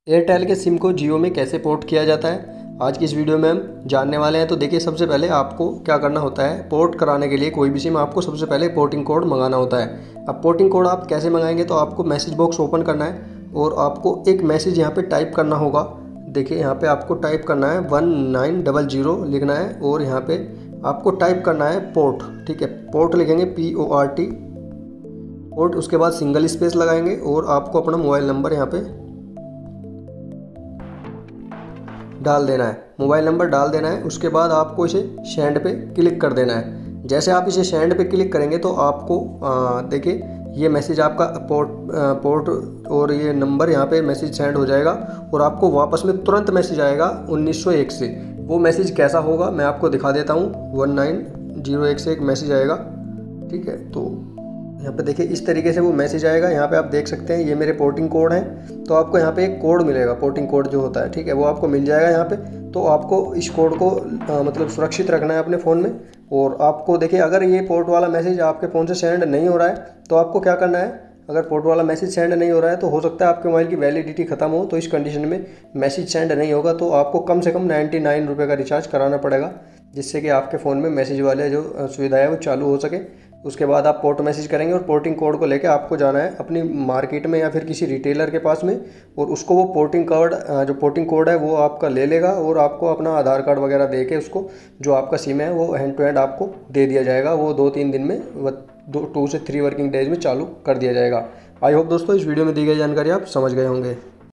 Airtel के SIM को जियो में कैसे पोर्ट किया जाता है, आज की इस वीडियो में हम जानने वाले हैं। तो देखिए, सबसे पहले आपको क्या करना होता है, पोर्ट कराने के लिए कोई भी सिम आपको सबसे पहले पोर्टिंग कोड मंगाना होता है। अब पोर्टिंग कोड आप कैसे मंगाएंगे, तो आपको मैसेज बॉक्स ओपन करना है और आपको एक मैसेज यहाँ पे टाइप करना होगा। देखिए, यहाँ पे आपको टाइप करना है 1900 लिखना है और यहाँ पे आपको टाइप करना है पोर्ट। ठीक है, पोर्ट लिखेंगे PORT पोर्ट। उसके बाद सिंगल स्पेस लगाएंगे और आपको अपना मोबाइल नंबर यहाँ पे डाल देना है, मोबाइल नंबर डाल देना है। उसके बाद आपको इसे सेंड पे क्लिक कर देना है। जैसे आप इसे सेंड पे क्लिक करेंगे तो आपको देखिए ये मैसेज आपका पोर्ट और ये नंबर यहाँ पे मैसेज सेंड हो जाएगा और आपको वापस में तुरंत मैसेज आएगा 1901 से। वो मैसेज कैसा होगा मैं आपको दिखा देता हूँ। 1901 से एक मैसेज आएगा। ठीक है, तो यहाँ पे देखिए इस तरीके से वो मैसेज आएगा। यहाँ पे आप देख सकते हैं ये मेरे पोर्टिंग कोड है, तो आपको यहाँ पे एक कोड मिलेगा, पोर्टिंग कोड जो होता है। ठीक है, वो आपको मिल जाएगा यहाँ पे। तो आपको इस कोड को मतलब सुरक्षित रखना है अपने फ़ोन में। और आपको देखिए, अगर ये पोर्ट वाला मैसेज आपके फ़ोन से सेंड नहीं हो रहा है तो आपको क्या करना है, अगर पोर्ट वाला मैसेज सेंड नहीं हो रहा है तो हो सकता है आपके मोबाइल की वैलिडिटी ख़त्म हो। तो इस कंडीशन में मैसेज सेंड नहीं होगा तो आपको कम से कम 99 रुपये का रिचार्ज कराना पड़ेगा, जिससे कि आपके फ़ोन में मैसेज वाले जो सुविधा है वो चालू हो सके। उसके बाद आप पोर्ट मैसेज करेंगे और पोर्टिंग कोड को लेकर आपको जाना है अपनी मार्केट में या फिर किसी रिटेलर के पास में, और उसको वो पोर्टिंग कोड जो पोर्टिंग कोड है वो आपका ले लेगा और आपको अपना आधार कार्ड वगैरह दे के उसको जो आपका सिम है वो हैंड टू हैंड आपको दे दिया जाएगा। वो 2-3 दिन में 2 से 3 वर्किंग डेज में चालू कर दिया जाएगा। आई होप दोस्तों इस वीडियो में दी गई जानकारी आप समझ गए होंगे।